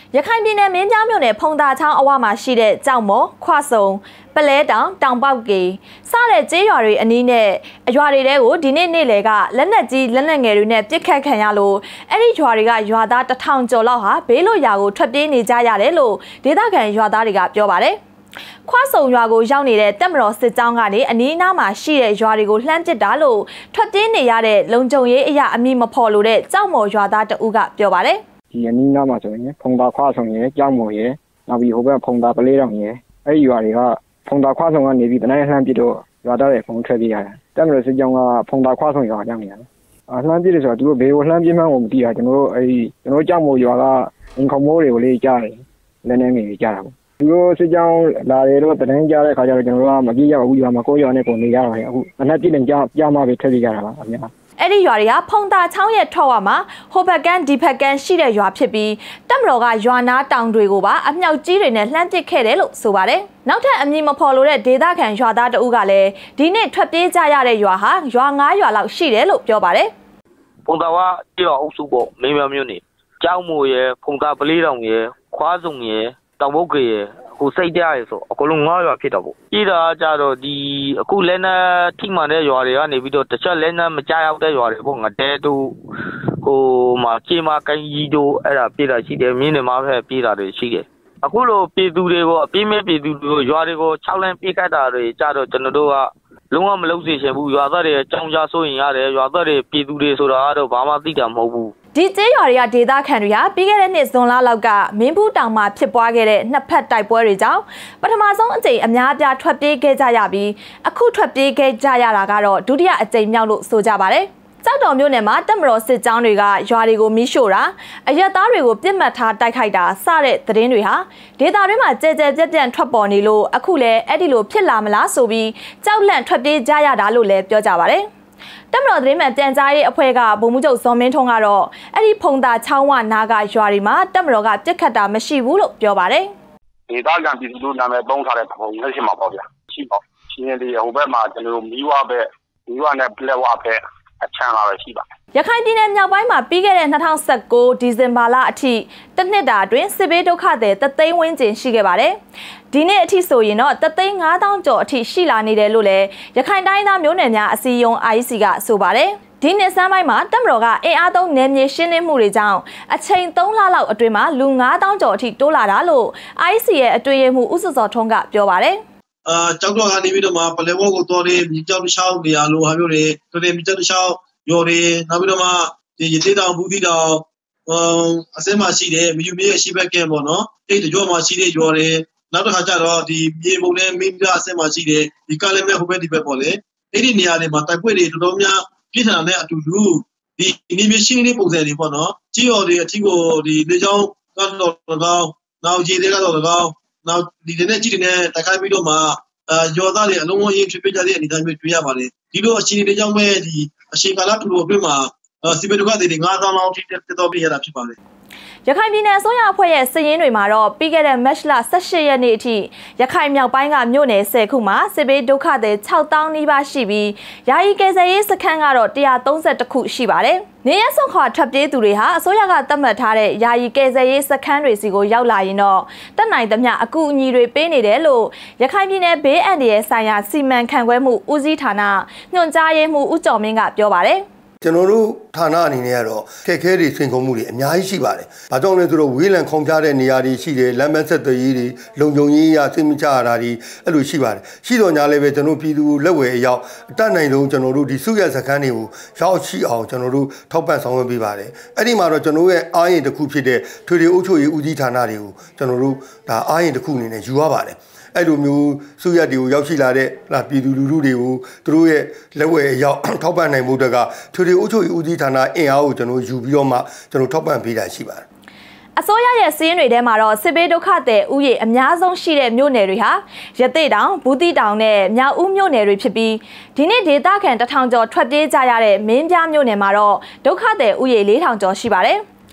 ရခိုင်ပြည်နယ်မင်းပြားမြို့နယ်ဖုံသာချောင်းအဝမှာရှိတဲ့ကြောက်မော်ခွဆုံပလဲတောင်တောင်ပေါက်ကေစတဲ့ကျေးရွာတွေအနီးနဲ့အရွာတွေတဲကိုဒီနေ့နေ့လယ်ကလက်နက်ကြီးလက်နက်ငယ်တွေနဲ့ပစ်ခတ်ခံရလို့အဲ့ဒီရွာတွေကရွာသား1000ကျော်လောက်ဟာဘေးလွတ်ရာကိုထွက်ပြေးနေကြရတယ်လို့ဒေသခံရွာသားတွေကပြောပါတယ်ခွဆုံရွာကိုရောက်နေတဲ့တက်မတော်စစ်ကြောင်းကနေအနီးအနားမှာရှိတဲ့ရွာတွေကိုလှမ်းပစ်တာလို့ထွက်ပြေးနေရတဲ့လုံခြုံရေးအရာအမိမဖော်လို့တဲ့ကြောက်မော်ရွာသားတဦးကပြောပါတယ်ဒီအနီးနားမှာဆိုရင်ဖုံသာခွဆုံရဲ့ကြောက်မော်ရဲ့နောက်ပြီးဟိုဘက်ဖုံသာပလေးတောင်ရဲ့အဲ့ဒီရွာတွေကဖုံသာခွဆုံကနေပြီးတနိုင်းလှမ်းပစ်တော့ရွာသားတွေဖုံထွက်ပြေးရတယ်တက်မတော်စစ်ကြောင်းကဖုံသာခွဆုံရွာရောက်နေရတယ်လှမ်းပစ်တယ်ဆိုတော့သူတို့ဘေးကိုလှမ်းပစ်မှန်းကိုမသိတာကျွန်တော်တို့ကြောက်မော်ရွာကအင်ခုံမိုးတွေကိုလေးကြားတယ်လက်နေငယ်တွေကြားတာပေါ့သူတို့စစ်ကြောင်းလာတယ်တော့တန်းကြားတဲ့ခါကျတော့ကျွန်တော်တို့ကမပြေးရဘူးရွာမှာကိုယ်ရွာနဲ့ပုံနေရတော့အခုမနှက်ပြစ်နေကြမှပဲထွက်ပြေးကြတာပါအများအဲ့ဒီရွာတွေကဖုံသာချောင်းရဲ့ထောက်ဝမှာဟိုဘက်ကန်ဒီဘက်ကန်ရှိတဲ့ရွာဖြစ်ပြီးတက်မတော်ကရွာနာတောင်တွေကိုပါအမြောက်ကြီးတွေနဲ့လှမ်းပစ်ခဲ့တယ်လို့ဆိုပါတယ်နောက်ထပ်အမည်မဖော်လို့တဲ့ဒေသခံရွာသားတဦးကလည်းဒီနေ့ထွက်ပြေးကြရတဲ့ရွာဟာရွာ9ရွာလောက်ရှိတယ်လို့ပြောပါတယ်ဖုံသာကကြောက်အုပ်စုပေါ့မင်းများမျိုးနေကြောက်မို့ရဲ့ဖုံသာပလေးတောင်ရဲ့ခွားစုံရဲ့တောင်ဘုတ်ကေရဲ့ဟိုစိတ်တရားရဆိုအကုန်လုံး9ရွာဖြစ်တော့ပေါ့ပြည်တာကြတော့ဒီအခုလဲနှထိမှန်တဲ့ရွာတွေကနေပြီးတော့တခြားလဲနှမကြရောက်တဲ့ရွာတွေပေါ့ငတဲတို့ဟိုမှာကြေးမကိုင်းကြီးတို့အဲ့ဒါပြည်တာရှိတယ်မြင်းတွေမှာပဲပြည်တာတွေရှိတယ်အခုလိုပြည်သူတွေကိုအပြင်းမဲ့ပြည်သူတွေကိုရွာတွေကို6လမ်းပြေးကတ်တာတွေကြတော့ကျွန်တော်တို့ကလုံးဝမလုပ်စေချင်ဘူးရွာသားတွေအကြောင်းကြားဆိုရင်ရတယ်ရွာသားတွေပြည်သူတွေဆိုတာတော့ဘာမှသိတာမဟုတ်ဘူးဒီကျေးရွာတွေကဒေသခံတွေဟာပြီးခဲ့တဲ့နှစ်ဇွန်လလောက်ကမင်းဘူးတောင်မှာဖြစ်ပွားခဲ့တဲ့နှစ်ဖက်တိုက်ပွဲတွေကြောင့်ပထမဆုံးအကြိမ်အများအပြားထွက်ပြေးခဲ့ကြရပြီးအခုထွက်ပြေးခဲ့ကြရတာကတော့ဒုတိယအကြိမ်မြောက်လို့ဆိုကြပါတယ်ကြောက်တော်မြို့နယ်မှာတက်မတော်စစ်ကြောင်းတွေကရွာတွေကိုမီးရှို့တာအရက်သားတွေကိုပြစ်မှတ်ထားတိုက်ခိုက်တာစတဲ့သတင်းတွေဟာဒေသတွင်းမှာကြဲကြဲပြန့်ပြန့်ထွက်ပေါ်နေလို့အခုလည်းအဲ့ဒီလိုဖြစ်လာမလားဆိုပြီးကြောက်လန့်ထွက်ပြေးကြရတာလို့လည်းပြောကြပါတယ်တက်မတော်သတင်းမှန်ပြန်ကြားရေးအဖွဲ့ကဗိုလ်မှူးချုပ်ဇော်မင်းထွန်းကတော့အဲ့ဒီဖုံသာချောင်းဝနာကရွာတွေမှာတက်မတော်ကပြစ်ခတ်တာမရှိဘူးလို့ပြောပါတယ်ဒေသခံပြည်သူတို့နာမည်သုံးထားတဲ့ပုံကြီးရှိမှာပေါ့ဗျာရှိပေါ့ရှင်းရည်ဟိုဘက်မှာကျွန်တော်မီးဝနဲ့ပလက်ဝဘက်အချမ်းလာပဲရှိပါရခိုင်ပြည်နယ်မြောက်ပိုင်းမှာပြီးခဲ့တဲ့2019ဒီဇင်ဘာလအထိတစ်နှစ်တာအတွင်းစစ်ဘေးဒုက္ခသည်3သိန်းဝန်းကျင်ရှိခဲ့ပါတယ်။ဒီနေ့အထိဆိုရင်တော့3,500,000ကျော်အထိရှိလာနေတယ်လို့လည်းရခိုင်တိုင်းသားမျိုးနွယ်များအစည်းအရုံး IEC ကဆိုပါတယ်။ဒီနှစ်ဆန်းပိုင်းမှာတပ်မတော်ကအင်အားသုံးနယ်မြေရှင်းလင်းမှုတွေကြောင့်အချိန်3လလောက်အတွင်းမှာလူ9,000ကျော်အထိတိုးလာတာလို့ IEC ရဲ့အတွင်းရေးမှူးဦးစောထွန်းကပြောပါတယ်။ကျောက်တော်ကနေပြီးတော့မှပလဲဝေါကိုတော်တယ်မြေကြောက်တစ်ချောင်းနေရာလိုဟာမျိုးတွေတော်တယ်မြေကြောက်တစ်ချောင်းရော်တွေနောက်ပြီးတော့မှဒီရသေးတောင်ဘူးသီးတောင်အစင်းမှာရှိတယ်မြယူမြေရဲ့ရှိဘက်ကဲပေါ့နော်အဲ့ဒီကြောမှာရှိတဲ့ရော်တွေနောက်တစ်ခါကျတော့ဒီမြေပုံနဲ့မင်းပြအစင်းမှာရှိတယ်ဒီကလည်းမဲ့ဟိုဘက်ဒီဘက်ပေါ့လေအဲ့ဒီနေရာတွေမှာတိုက်ပွဲတွေတော်တော်များပြည်ထန်တဲ့အတူတူဒီနေမြေရှင်းလေးပုံစံတွေပေါ့နော်ကြီးရော်တွေအထီးကိုဒီလေကြောင်းကတော့တော့နောက်ကြီးတွေကတော့တော့နောက်ဒီတဲ့ကြီးတွေနဲ့တိုက်ခိုက်ပြီးတော့မှရော်သားတွေအလုံးဝရင်းဖြစ်ပြကြတဲ့အနေအထားမျိုးတွေ့ရပါတယ်ဒီလိုအခြေအနေတွေကြောင့်ပဲဒီအရှိန်ကာလထူလို့အတွင်းမှာစီဘေဒုက္ခတွေ9,000လောက်ထိတက်တော့ပြရတာဖြစ်ပါတယ်ရခိုင်ပြည်နယ်အစိုးရအဖွဲ့ရဲ့စာရင်းတွေမှာတော့ပြီးခဲ့တဲ့မတ်လ18ရက်နေ့အထိရခိုင်မြောက်ပိုင်းကမြို့နယ်10ခုမှာစစ်ဘေးဒုက္ခသည်6,000နီးပါးရှိပြီးယာယီကယ်ဆယ်ရေးစခန်းကတော့132ခုရှိပါတယ်။နေရစွန်ခွာထွက်ပြေးသူတွေဟာအစိုးရကသတ်မှတ်ထားတဲ့ယာယီကယ်ဆယ်ရေးစခန်းတွေစီကိုရောက်လာရင်တော့တက်နိုင်သမျှအကူအညီတွေပေးနေတယ်လို့ရခိုင်ပြည်နယ်ဘေးအန္တရာယ်ဆိုင်ရာစီမံခန့်ခွဲမှုဦးစီးဌာနညွှန်ကြားရေးမှူးဦးကျော်မင်းကပြောပါတယ်ကျွန်တော်တို့ဌာနအနေနဲ့ကတော့ခက်ခဲတွေဆွေးနွေးမှုတွေအများကြီးရှိပါတယ်။ဘာကြောင့်လဲဆိုတော့ဝေးလံခုံပြတဲ့နေရာတွေရှိတယ်လမ်းမဆက်သွယ်ရေးတွေလုံခြုံရေးရသိမချရတာတွေအဲ့လိုရှိပါတယ်။ရှိတော်ညာလည်းပဲကျွန်တော်ပြည်သူလက်ဝယ်အရောက်အတတ်နိုင်ဆုံးကျွန်တော်တို့ဒီစုရစခန်းတွေကိုရောက်ရှိအောင်ကျွန်တော်တို့ထောက်ပံ့ဆောင်ရွက်ပေးပါတယ်။အဲ့ဒီမှာတော့ကျွန်တော်ရဲ့အားရင်တစ်ခုဖြစ်တဲ့ထွေထွေအုပ်ချုပ်ရေးဦးစီးဌာနတွေကိုကျွန်တော်တို့ဒါအားရင်တစ်ခုအနေနဲ့ယူရပါတယ်။အဲ့လိုမျိုးစုရတွေကိုရောက်ရှိလာတဲ့ပြည်သူလူထုတွေကိုသူတို့ရဲ့လက်ဝယ်အရောက်ထောက်ပံ့နိုင်မှုတွေကထွေထွေအုပ်ချုပ်ရေးဦးစီးဌာနအင်အားကိုကျွန်တော်ယူပြီးတော့မှကျွန်တော်ထောက်ပံ့ပေးတာရှိပါတယ်အစိုးရရဲ့စီးရင်တွေထဲမှာတော့စစ်ဘေးဒုက္ခသည်ဥယျာဉ်အများဆုံးရှိတဲ့မြို့နယ်တွေဟာရသေ့တောင်ဘူးတီတောင်နဲ့မြောက်ဦးမြို့နယ်တွေဖြစ်ပြီးဒီနေ့ဒေသခံ1000ကျော်ထွက်ပြေးကြရတဲ့မင်းပြားမြို့နယ်မှာတော့ဒုက္ခသည်ဥယျာဉ်4000ကျော်ရှိပါတယ်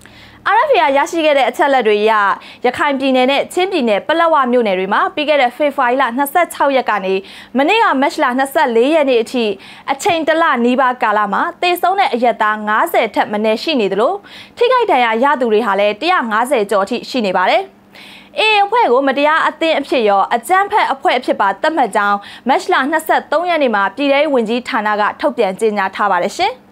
RFA ရရှိခဲ့တဲ့အချက်အလက်တွေအရရခိုင်ပြည်နယ်နဲ့ချင်းပြည်နယ်ပလက်ဝမြို့နယ်တွေမှာပြီးခဲ့တဲ့ဖေဖော်ဝါရီလ26ရက်ကနေမနေ့ကမတ်လ24ရက်နေ့အထိအချိန်တလနီးပါးကာလမှာတေဆုံးတဲ့အရက်သား90ထက်မနည်းရှိနေသလိုထိခိုက်ဒဏ်ရာရသူတွေဟာလည်း150ကျော်အထိရှိနေပါတယ်။အေအဖွဲ့ကိုမတရားအသင်းအဖြစ်ရောအကြမ်းဖက်အဖွဲ့အဖြစ်ပါသတ်မှတ်ကြောင်းမတ်လ23ရက်နေ့မှာပြည်ထောင်ဝင်ကြီးဌာနကထုတ်ပြန်ကြေညာထားပါတယ်ရှင်။